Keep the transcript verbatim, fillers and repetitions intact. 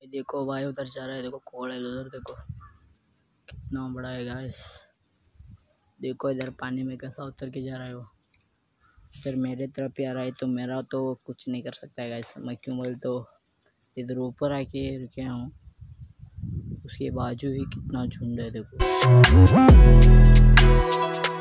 ये देखो भाई उधर जा रहा है, देखो कोयल उधर देखो कितना बड़ा है गाइस। देखो इधर पानी में कैसा उतर के जा रहा है वो, इधर मेरे तरफ ही आ रहा है तो मेरा तो कुछ नहीं कर सकता है गाइस। मैं क्यों बोल तो इधर ऊपर आके रुके हूँ, उसके बाजू ही कितना झुंड है देखो।